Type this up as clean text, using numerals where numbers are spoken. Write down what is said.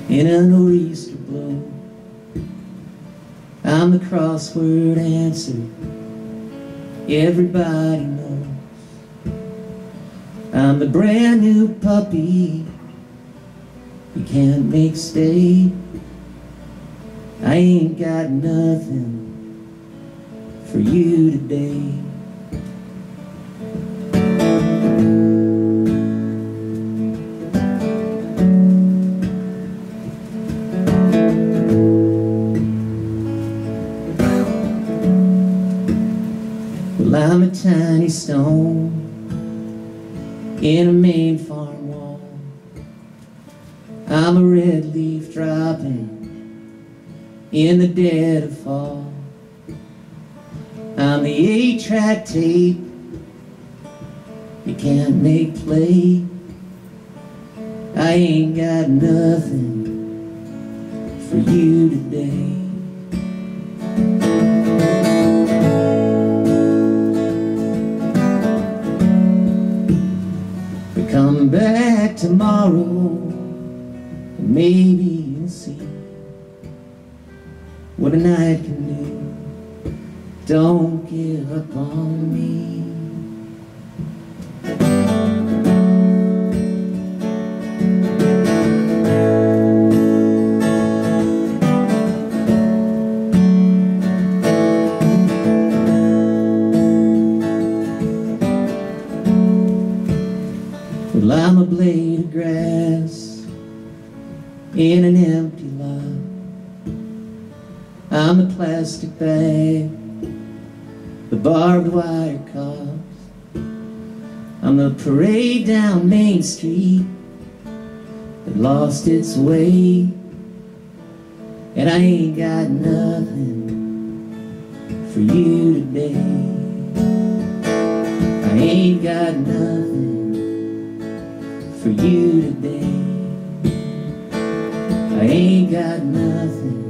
in a nor'easter blow. I'm the crossword answer everybody knows. I'm the brand new puppy you can't make stay. I ain't got nothing for you today. Well, I'm a tiny stone in a Maine farm wall. I'm a red leaf dropping in the dead of fall. I'm the 8-track tape you can't make play. I ain't got nothing for you today. But come back tomorrow and maybe you'll see what a night can do. Don't give up on me. Well, I'm a blade of grass in an empty lot. I'm the plastic bag the barbed wire cops. I'm the parade down Main Street that lost its way. And I ain't got nothing for you today. I ain't got nothing for you today. I ain't got nothing